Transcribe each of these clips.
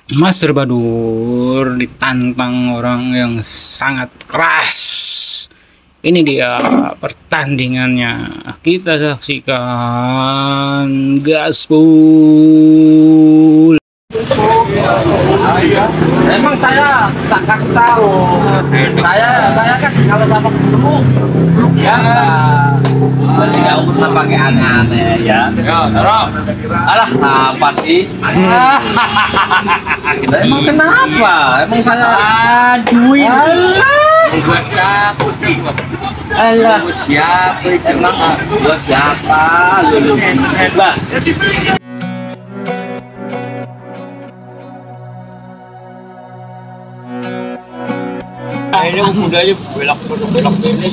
Master Badur ditantang orang yang sangat keras. Ini dia pertandingannya. Kita saksikan gaspol. Emang saya tak kasih tahu. Saya kan kalau sama guru biasa. Jadi nggak usah pakai aneh-aneh ya. Taruh. Alah, apa sih? Kita emang kenapa? Emang saya aduh ini. Buat takut. Alah, siapa itu? Emang buat siapa? Lu. Lah. Ini udahnya belok ini.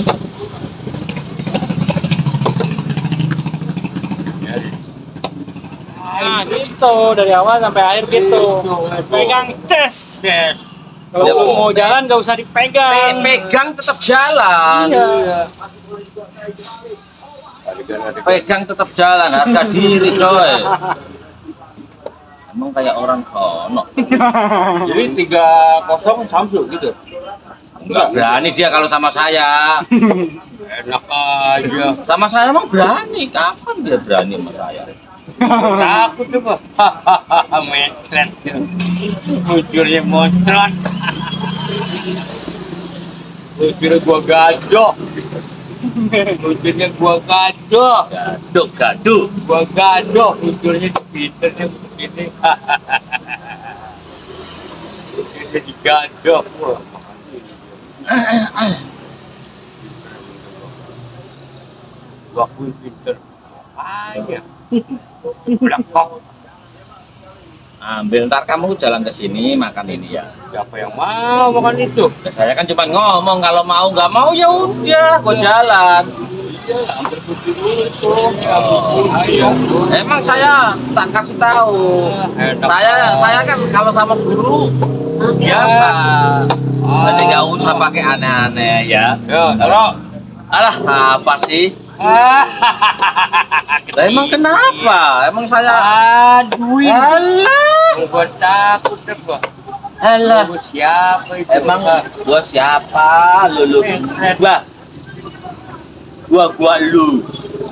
Nah, gitu dari awal sampai akhir gitu. Pegang ces. Kalau mau jalan nggak usah dipegang. Pegang tetap jalan. Iya. Pegang tetap jalan, harga diri coy. Emang kayak orang kono. Jadi 3-0 Samsu gitu. Enggak berani dia kalau sama saya. Enak aja. Sama saya emang berani. Kapan dia berani sama saya? Takut tuh, Pak. Hahaha, metret. Bujurnya montret. Bujurnya gua gadok. Bujurnya gua gadok. Gaduh. Gua gadok. Bujurnya pinternya begini. Bujurnya digadok. Gua pun pinter. Aja. Belakang. Ambil, ntar kamu jalan ke sini makan ini ya. Siapa yang mau makan itu? Ya, saya kan cuma ngomong, kalau mau nggak mau ya udah, kok jalan. Ambil putih dulu itu. Emang saya tak kasih tahu. Saya kan kalau sama guru biasa. Jadi nggak usah pakai aneh-aneh ya. Ya, taruh. Alah, apa sih? Lah, emang kenapa? Emang saya Aduh, alah, gua takut deh, Pak. alah. Gua siapa itu? Emang gua siapa? Lu. Gua lu.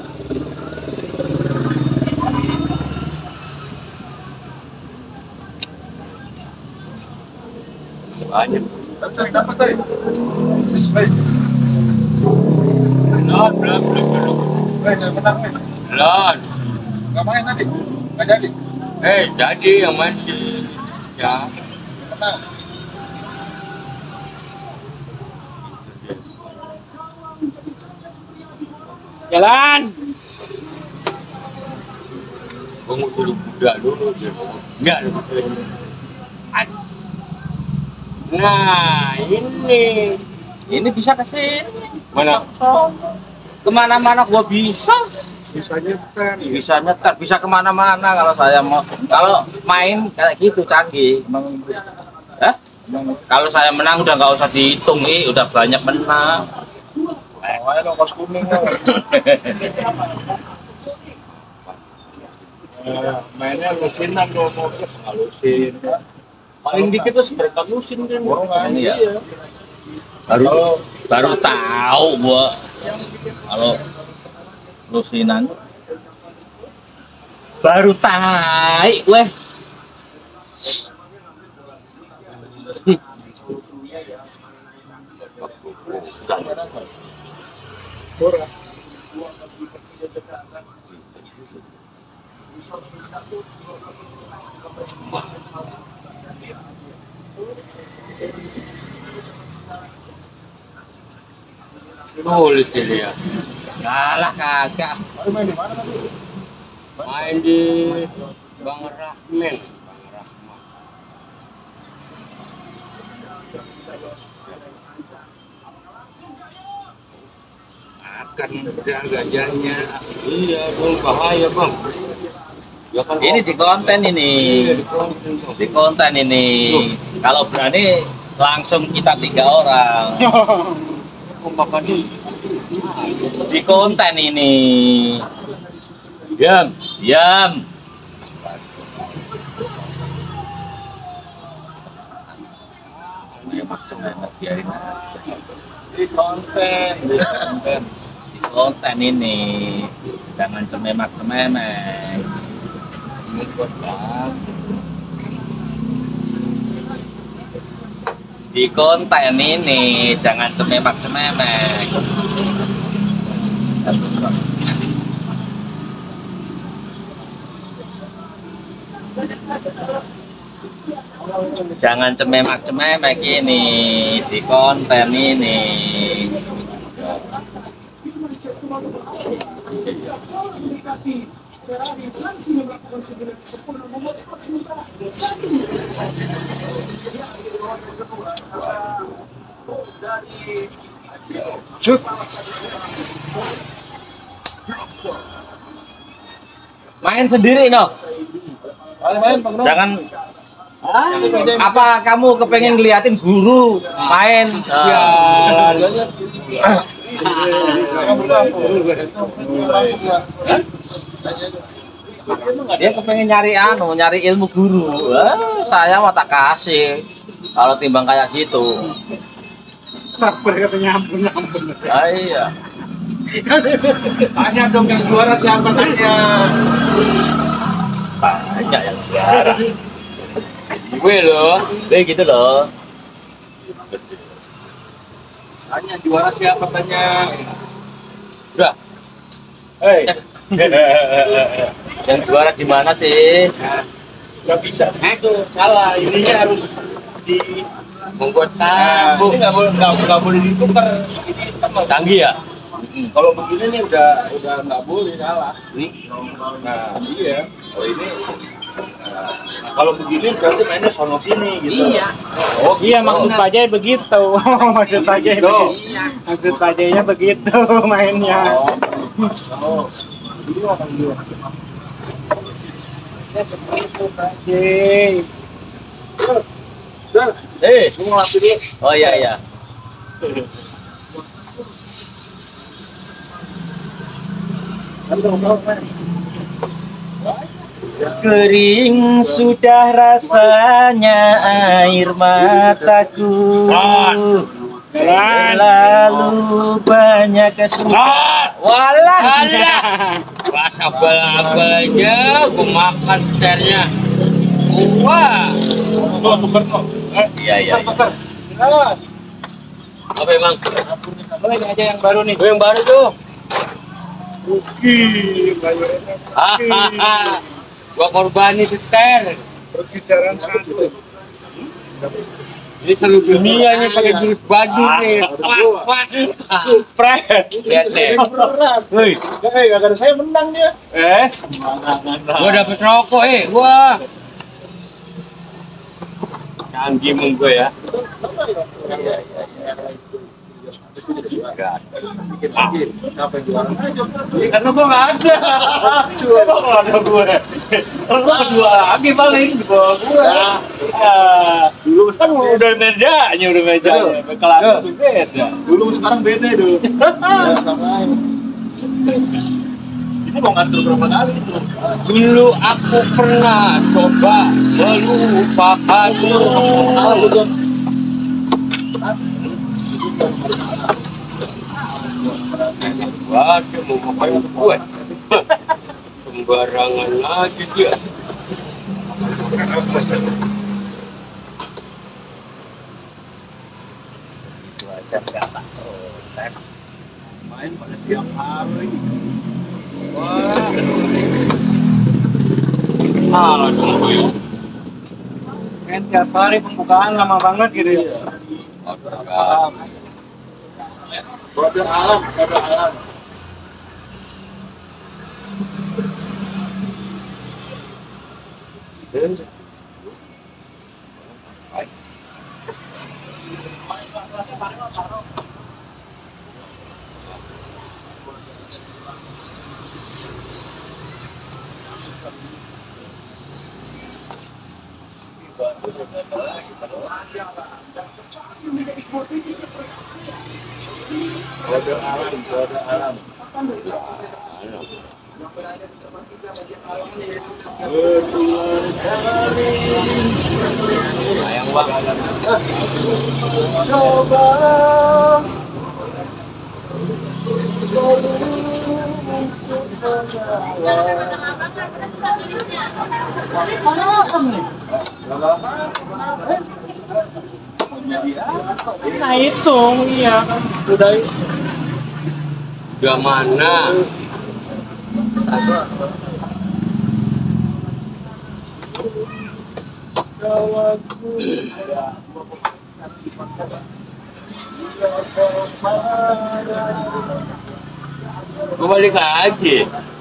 Banyak. Dapat tuh. Baik. Belum. Baik, saya menang nih. Belum. Nggak main tadi? Nggak jadi? Jadi yang masih ya. Menang. Jalan. Gua mau suruh budak dulu dia. Enggak. Nah, ini. Ini bisa ke sini. Mana? Kemana-mana gua bisa. Sisanya kan. Bisa nyetar, bisa kemana-mana kalau saya mau. Kalau main kayak gitu canggih. Hah? Kalau saya menang udah nggak usah dihitung, udah banyak menang. Oh, ayo kos kuning. Mainnya lusinan dong, mau lusin. Paling dikit tuh seberapa lusin kan? Ini ya. Baru tahu gua kalau lusinan. Baru tahu weh. Nulis dia. Kalah kagak. Main di mana tadi? Main di Bang Rahman. Akan gajahnya. Iya, dong bahaya, Bang. Ya kan, Ini di konten ini. Iya, di konten, Bang. Di konten ini. Kalau berani langsung kita 3 orang. Makan ini. Di konten ini. Diam. Emak-emak biarin aja. Di konten, di konten. Di konten ini jangan cememak-cememek. Ini konten. Di konten ini jangan cememak-cememek. Jangan cememak-cememek ini di konten ini. Shoot. Main sendiri no. Ayo main, Bang. Jangan apa kamu kepengen ngeliatin guru main? Dia kepengen nyari ilmu guru. Saya mau tak kasih kalau timbang kayak gitu. Sabar katanya ampun. Iya. Tanya dong yang juara siapa tanya. Banyak yang juara. Gue loh. Gitu loh. Tanya juara siapa tanya. Udah. Hei. Yang juara di mana sih? Gak bisa. Itu salah. Ininya harus di Membuat ini nggak boleh ditukar. Ini kan mau canggih ya? kalau begini nih udah nggak boleh salah. Nah iya. Kalau ini kalau begini berarti mainnya sono sini gitu. Iya. Oh Iya, maksud Pak Jai begitu. Maksud Pak Jai begitu. Maksud Pak Jainya begitu mainnya. Oh. Ini orang dia. Ya begitu Pak Jai. Dan, lu mau latih dulu. Oh iya. Kering sudah rasanya air mataku. Lalu banyak kesulitan. Walah. Rasa bala-balanya gue makan ternya. Wah. Tuker. Iya. Apa emang? Oh, ini aja yang baru nih. Yang baru tuh. Hahaha. Gua korbani seter. Perbicaraan satu. Ini seluruh dunia nih pakai jurus badut nih. Wah. Pret. Lihat deh. Woi. Gara-gara saya menang dia. Gua dapet rokok gua. Canggih mong gue ya. Bikin lagi. Apa yang juara? Karena gua nggak ada. Coba kalau ada gue. Kalau gua kedua lagi paling di bawah gua. Dulu kan udah mejanya, kelas itu beda. Dulu sekarang beda itu. Ya, samain. Ini mau ngatur berapa kali itu? Dulu aku pernah coba melupakanmu. Wah, dia mau ngapain gue? Sembarangan aja dia. Saya nggak tak protes. Main pada tiap hari. Wah. Aduh. Main tiap hari pembukaan lama banget gitu ya. Kode alam. Kode alam. Sayang bang. Nah hitung, iya kan. Udah mana? Gue balik lagi.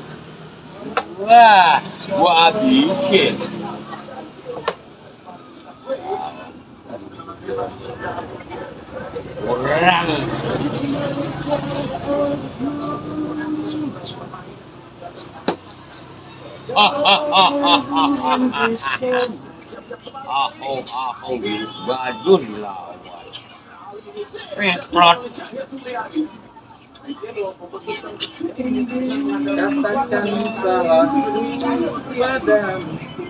Wah, gua habisin. Orang. Badun lawan. Petrot. Katakan salah padamu.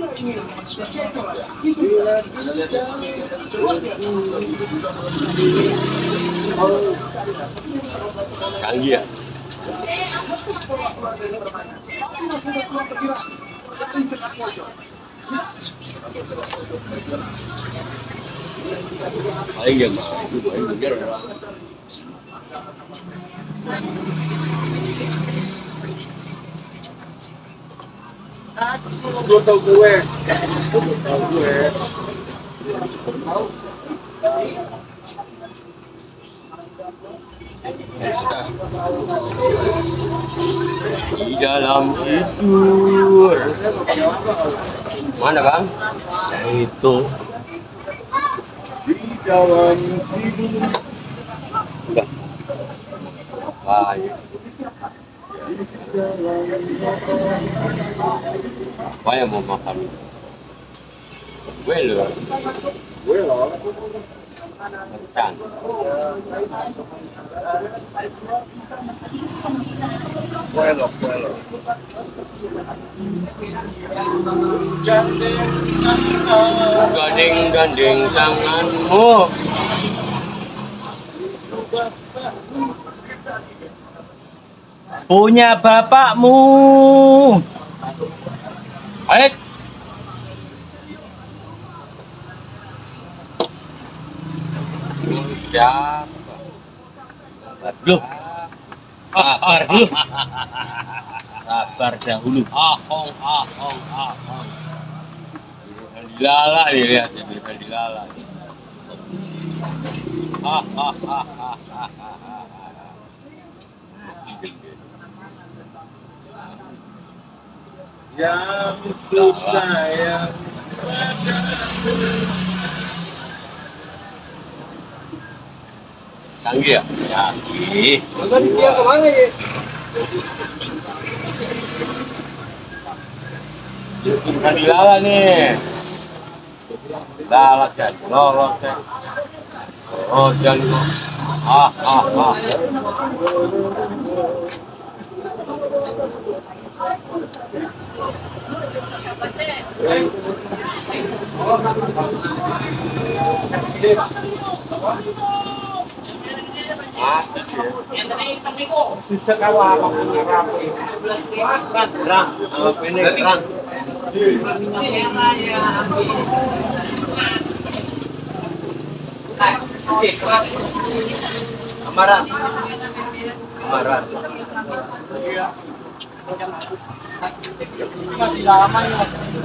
Canggih ya? Paling ya, paling bener. Gue tau gue. Tau gue. Di dalam tidur. Mana bang? Yang itu. Di dalam tidur. Wah, iya. Apa yang mau makan? Gue loh. Gue loh. Makan. Gue loh. Gandeng-gandeng tanganmu. Punya bapakmu. Ayo. Siapa? Loh, Sabar dulu. sabar dahulu. Ahong. Dilala nih, lihat ya, dilala. Yang ku sayang. Canggih ya? Canggih. Tadi siang kemana ya? Bukan dilala nih. Dilala kan, lolot kan. Oh, jangan. Sejak awal apa punya rapi. Rang, sama pendek rang. Kamaran. Masih lama ya.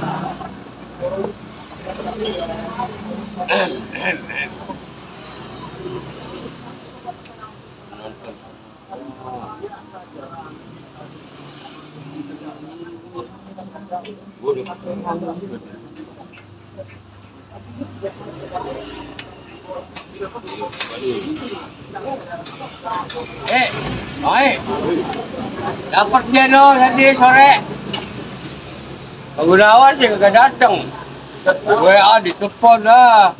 Dapat dia no tadi sore. Pak Gunawan sih kagak datang. WA ditelepon lah.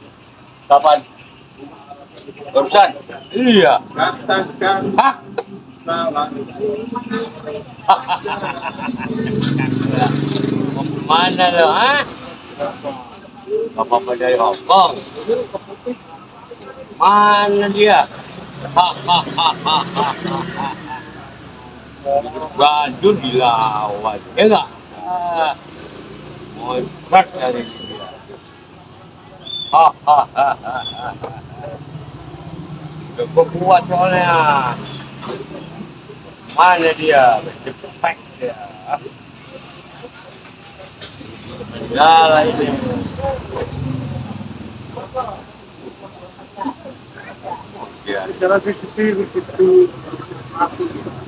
Kapan? Barusan. Iya. Katakan Hah? Mau kemana lo, ha? Bapak dari Hongkong. Mana dia? Bandung dilawan, ya enggak? Muncrat dari dia. Udah kuat soalnya. Mana dia? Cepet dia. Menjalan ini. Ya. Cara sisi begitu aku.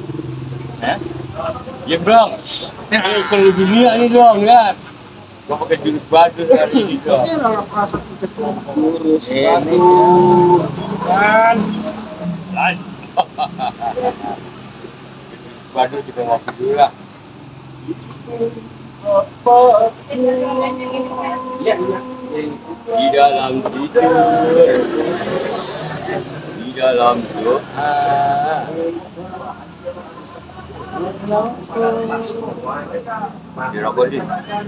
Ya bang, ini kalau dunia ini dong ya. Gua pakai jurus baju hari ini dong. Ini orang merasa kurus, Ini kan. Lan. Baju kita ngopi dulu lah. Iya, Di dalam tidur, di dalam doa. Dirokok di.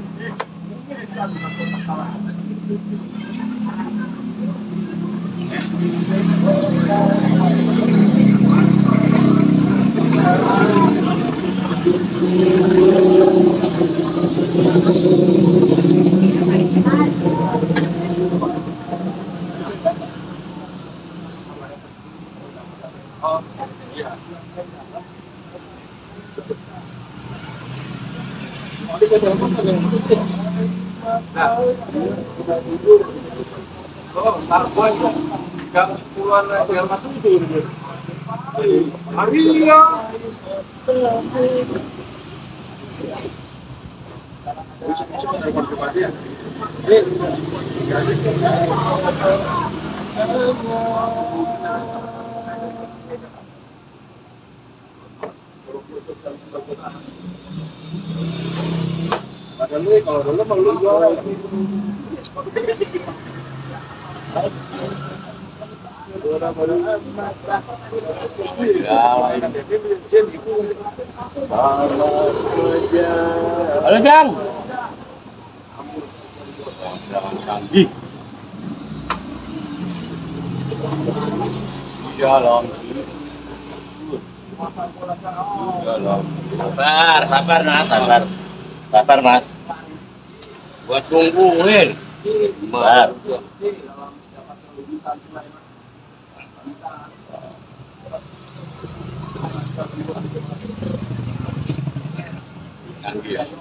Oh, ntar gua jam 10-an jam 1 tidur. Iya. Kalau dulu mau lu jual. Halo Gang. Jangan canggih. Di dalam sabar mas. Buat tungguin. Sabar. Canggih ya.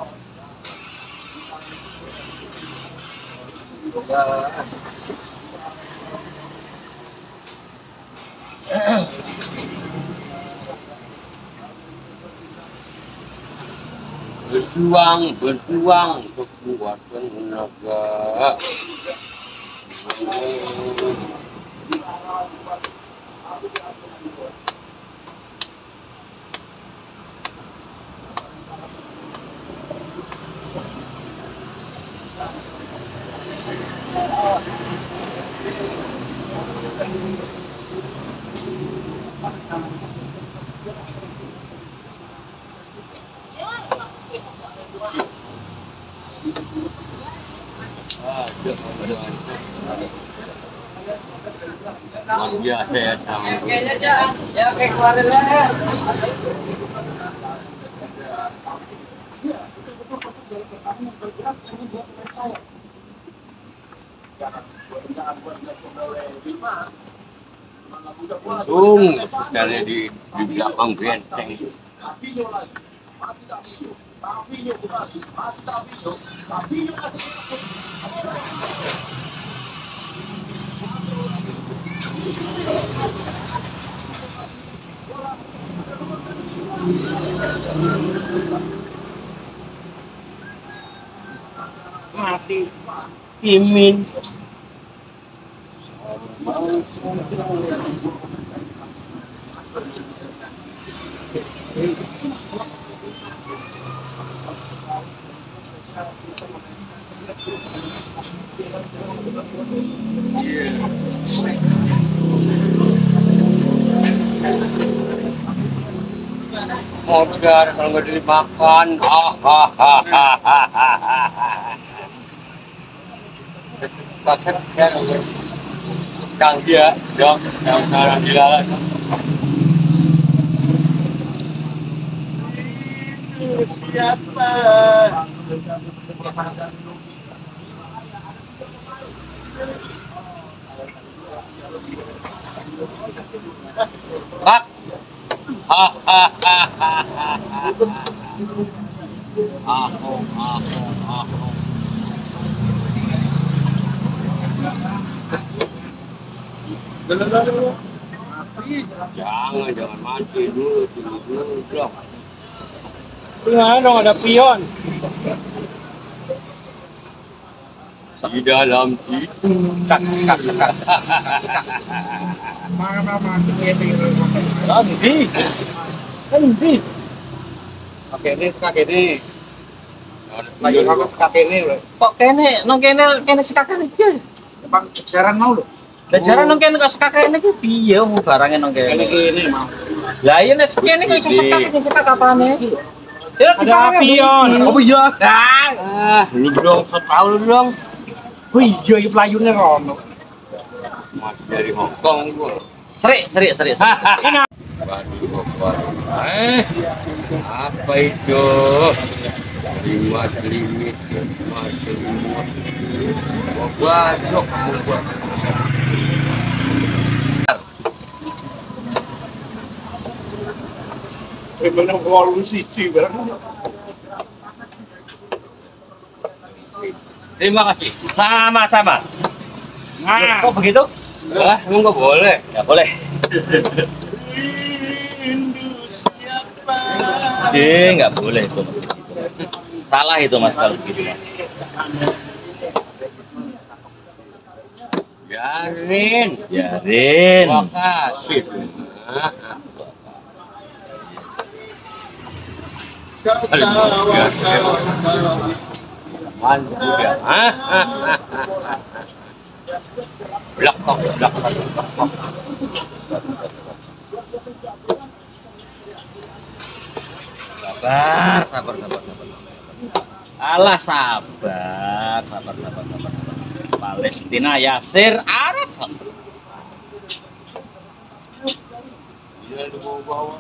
Berjuang untuk kuat tenaga. Biasa ya tangan. Ya kayak keluarin lah. Untung sekali di belakang benteng. Mati. Imin. modar kalau nggak dimakan. Kang dia, dok, yang sekarang dilalat. Siapa? Pak. Jangan mati dulu dong. Gimana dong, ada pion. Di dalam situ. Nanti. Oke, ini suka gini. Lagi aku suka gini loh. Kok kene si kakek iki? Bang jarang mau loh. Lah jarang nang kene kok si kakek iki piye mu barange nang kene. Ini mau. Lah iya nek kene kok iso sekak apane? Ada pion. Oh iya. Lu dong, tahu lu dong. Wih, iya iki pelayune rono. Mas dari Hongkong gua. Serik. Ini Apa itu? Lima limit. Banyak kamu buat. Bener warung siji bareng. Terima kasih. Sama-sama. nah, Kok begitu? Emang nggak boleh? Nggak boleh. Nggak boleh itu. Salah itu mas kalau begitu mas. Biarin. Makasih. Mantap ya. Blok. Sabar. Alah sabar. Palestina Yasir Arafat. Iya dibawa.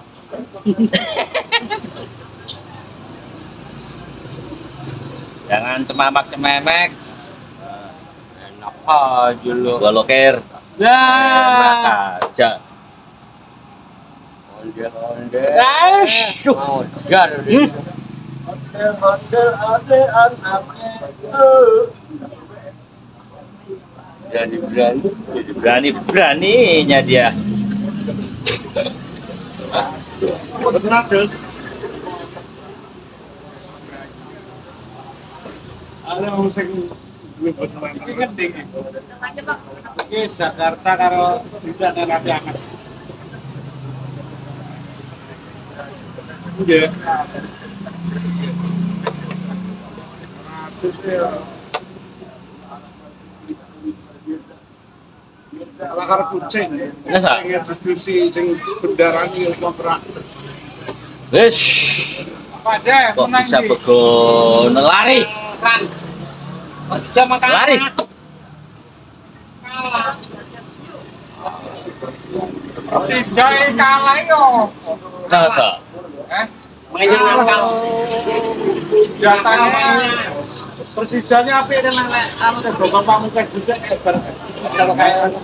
Jangan cememek. Enak aja lu. Gua loker. Enak aja. Ondel. Mondar. Ondel ada anaknya. Jadi beraninya dia. Benar terus. Ada musik gue buat main gede gitu. Oke, Jakarta karo tidak ada nanti akan. Udah. Ala karo kucing. Masa? Pengen reduksi sing bendarani kontrak. Wis. Kok bisa begono lari? Lari. Si Jai kalah yo. Masa? Biasanya Persijanya apa yang nek anu nek Bapak Pamungkas juga kalau kayak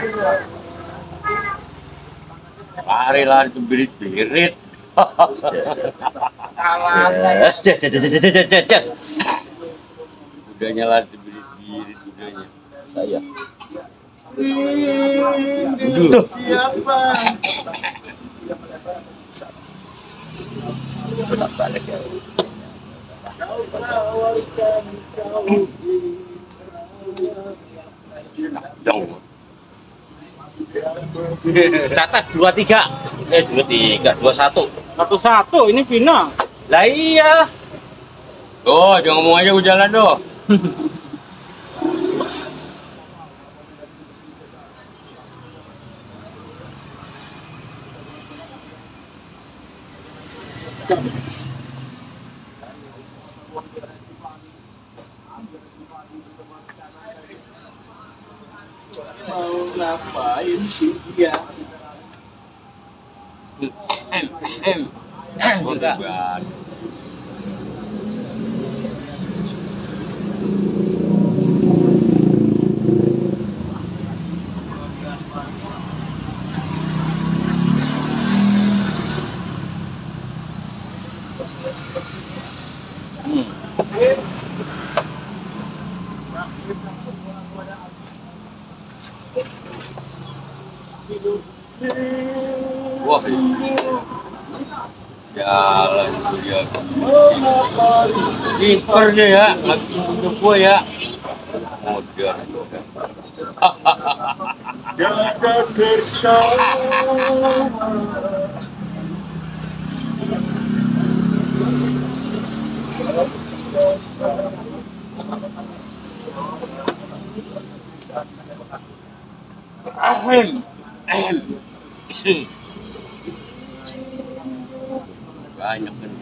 Lari birit. Yes. Udahnya lari birit udahnya. Saya. Siapa? Bolak balik ya. Dong. Catat 23. 21. 1-1 ini final. Lah iya. Oh, jangan ngomong aja jalan doh. Mau ngapain sih dia? Juga. Wah, jalan itu dia. Pinter dia ya, lagi untuk gua ya. Modern. Jaga bersama. Banyak kan.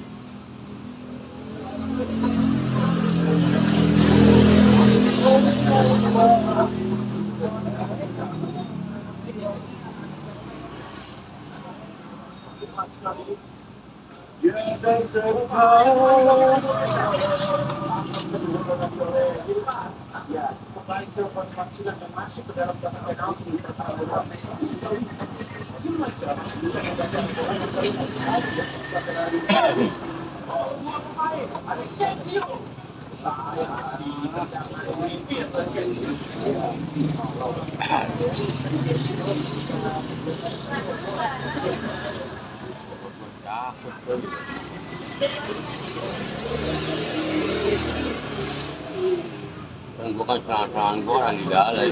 Dan bukan serangan-serangan gua yang di dalam.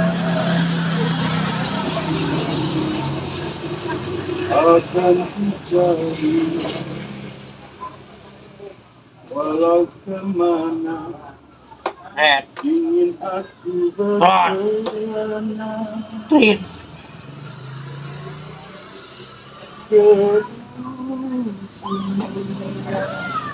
Akan terjadi walau kemana ingin aku berkelana ke dunia.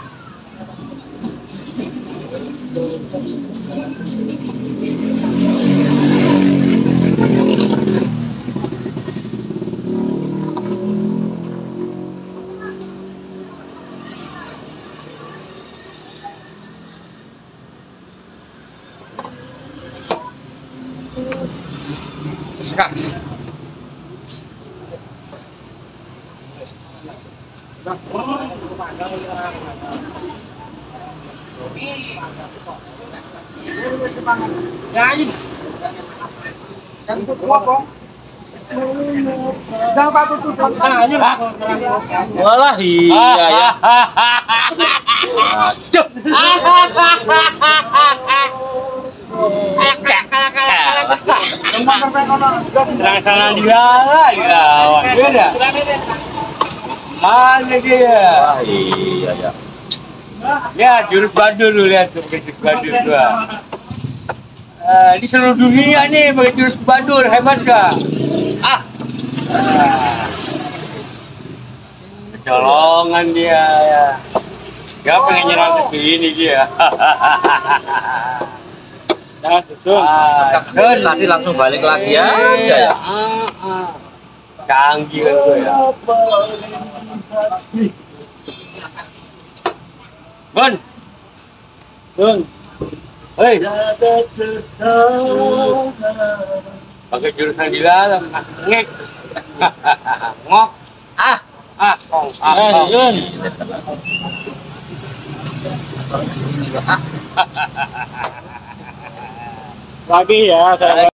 Walah iya ya. Cuk. Serang-serangan dilawan dia dah. Mana dia? Iya ya. Ya jurus badur lu lihat tuh pakai jurus badur gua. Di seluruh dunia nih pakai jurus badur, hebat gak? Kecolongan dia ya. Dia pengen nyerang ke sini dia. Nah, susun. Sun tadi langsung balik lagi aja ya. Canggih kan gue ya. Bun. Sun. Hei. Pakai jurusan di dalam. Ngek. Ngok. Sun. Lagi ya, saya